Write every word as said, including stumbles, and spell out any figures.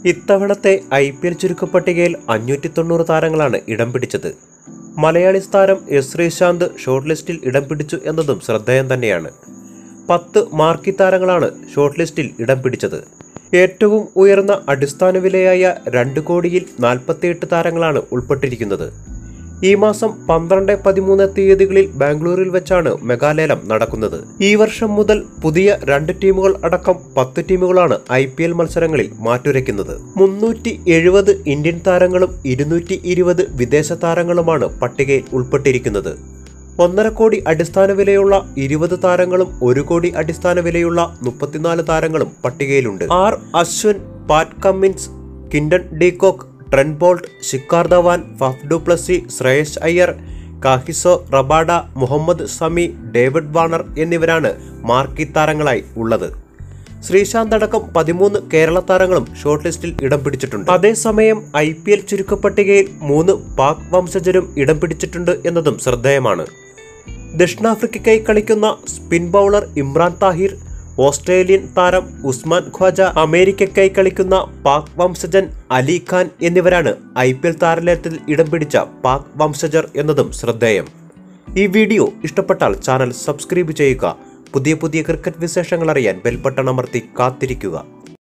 ഇത്തവണത്തെ I P L ചുരുക്കപ്പട്ടികയിൽ അഞ്ഞൂറ്റി തൊണ്ണൂറ് താരങ്ങളാണ് ഇടം പിടിച്ചത്. മലയാളി താരം എസ് ശ്രീശാന്ത് ഷോർട്ട് ലിസ്റ്റിൽ ഇടം പിടിച്ചു എന്നതും ശ്രദ്ധേയം തന്നെയാണ്. പത്ത് മാർക്കി താരങ്ങളാണ് ഷോർട്ട് ലിസ്റ്റിൽ ഇടം പിടിച്ചത്. ഏറ്റവും ഉയർന്ന അടിസ്ഥാന വിലയായ രണ്ട് കോടിയിൽ നാൽപ്പത്തിയെട്ട് താരങ്ങളാണ് ഉൾപ്പെട്ടിരിക്കുന്നത്. ഈ മാസം പന്ത്രണ്ട് പതിമൂന്ന് തീയതികളിൽ ബാംഗ്ലൂരിൽ വെച്ചാണ് മെഗാലേലം നടക്കുന്നത്. ഈ വർഷം മുതൽ പുതിയ രണ്ട് ടീമുകൾ അടക്കം പത്ത് ടീമുകളാണ് ഐ പി എൽ മത്സരങ്ങളിൽ മാറ്റുരയ്ക്കുന്നത്. മുന്നൂറ്റി എഴുപത് ഇന്ത്യൻ താരങ്ങളും ഇരുന്നൂറ്റി ഇരുപത് വിദേശ താരങ്ങളുമാണ് പട്ടികയിൽ ഉൾപ്പെട്ടിരിക്കുന്നത്. ഒന്നര കോടി അടിസ്ഥാന വിലയുള്ള ഇരുപത് താരങ്ങളും ഒരു കോടി അടിസ്ഥാന വിലയുള്ള മുപ്പത്തിനാല് താരങ്ങളും പട്ടികയിലുണ്ട്. R Ashwin, Pat Cummins, Quinton de Kock, Trent Boult, Shikhar Dhawan, Faf du Plessis, Shreyas Iyer, Kagiso Rabada, Mohammed Shami, David Warner എന്നിവരാണ് മാർക്കി താരങ്ങളായി ഉള്ളത്. ശ്രീശാന്ത് അടക്കം പതിമൂന്ന് കേരള താരങ്ങളും ഷോർട്ട് ലിസ്റ്റിൽ ഇടം പിടിച്ചിട്ടുണ്ട്. അതേസമയം ഐ പി എൽ ചുരുക്കപ്പട്ടികയിൽ മൂന്ന് പാക് വംശജരും ഇടം പിടിച്ചിട്ടുണ്ട് എന്നതും ശ്രദ്ധേയമാണ്. ദക്ഷിണാഫ്രിക്കയ്ക്കായി കളിക്കുന്ന spin bowler Imran Tahir, Australian താരം ഉസ്മാൻ ഖ്വാജ, അമേരിക്കയ്ക്കായി കളിക്കുന്ന പാക് വംശജൻ അലി ഖാൻ എന്നിവരാണ് ഐ പി എൽ താരലേലത്തിൽ ഇടം പിടിച്ച പാക് വംശജർ എന്നതും ശ്രദ്ധേയം. ഈ വീഡിയോ ഇഷ്ടപ്പെട്ടാൽ ചാനൽ സബ്സ്ക്രൈബ് ചെയ്യുക. പുതിയ പുതിയ ക്രിക്കറ്റ് വിശേഷങ്ങൾ അറിയാൻ ബെൽ ബട്ടൺ അമർത്തി കാത്തിരിക്കുക.